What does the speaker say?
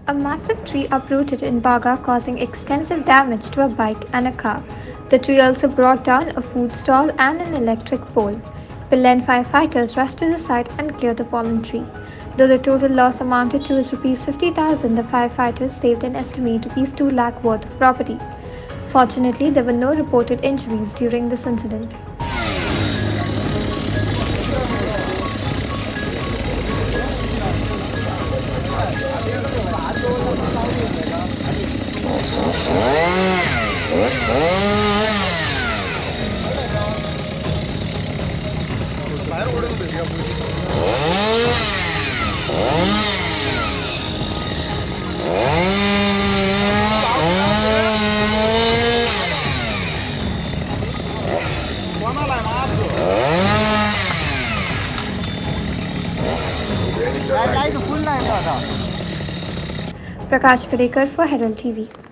A massive tree uprooted in Baga, causing extensive damage to a bike and a car. The tree also brought down a food stall and an electric pole. Pilerne Firefighters rushed to the site and cleared the fallen tree. Though the total loss amounted to Rs 50,000, the firefighters saved an estimated Rs 2 lakh worth of property. Fortunately, there were no reported injuries during this incident. Prakash Parekar for Herald TV.